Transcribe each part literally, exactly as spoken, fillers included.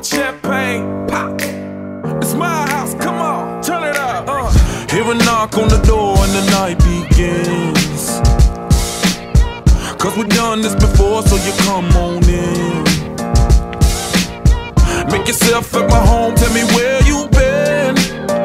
with champagne. Pop. It's my house, come on, turn it up. Uh. Hear a knock on the door and the night begins. Cause we've done this before, so you come on in. Make yourself at my home, tell me where you been.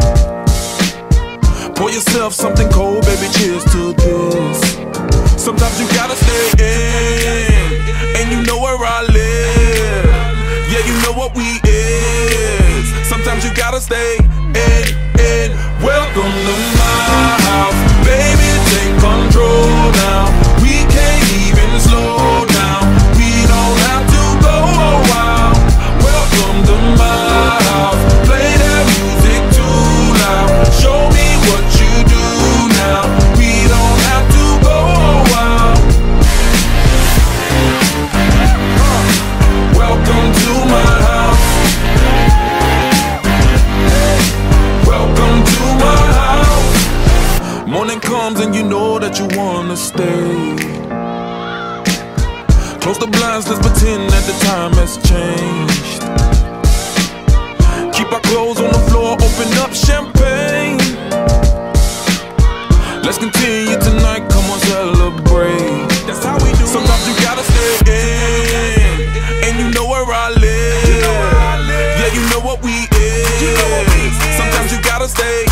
Pour yourself something cold, baby, cheers to this. Sometimes you gotta stay in, and you know where I live. Yeah, you know what we is. Sometimes you gotta stay in, in. Welcome to my house, baby, take control now. We can't even slow down. We don't have to go a while. Welcome to my house, play that music too loud. Show me what you do now. We don't have to go a while. Welcome to my house. Welcome to my house. Morning comes and you know that you wanna stay. Close the blinds, let's pretend that the time has changed. Keep our clothes on the floor, open up champagne. Let's continue tonight, come on, celebrate. That's how we do. Sometimes you gotta stay in, and you know where I live. Yeah, you know what we is. Sometimes you gotta stay